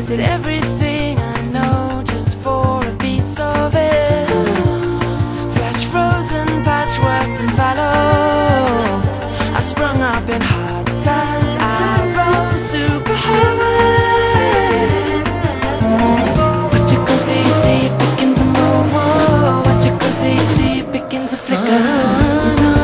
did everything I know just for a piece of it. Flash frozen, patchworked and fallow. I sprung up in hard sand, I rose superhighways. Watch it go, see, see it begin to move. Whoa. Watch it go, see, see it begin to flicker.